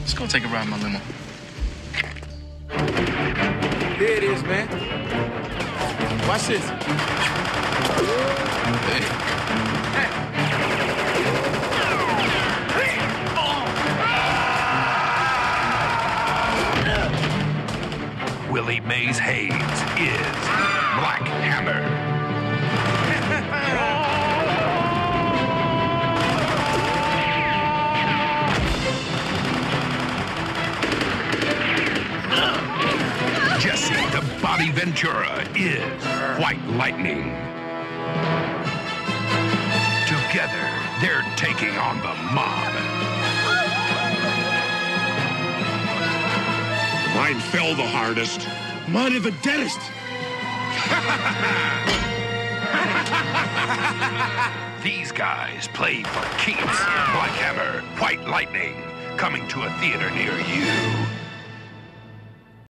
Let's go take a ride in my limo. There it is, man. Watch this. Willie Mays Hayes is Black Hammer. Jesse the Bobby Ventura is White Lightning. Together, they're taking on the mob. Mine fell the hardest. Mine are the deadest. These guys play for keeps. Black Hammer, White Lightning, coming to a theater near you.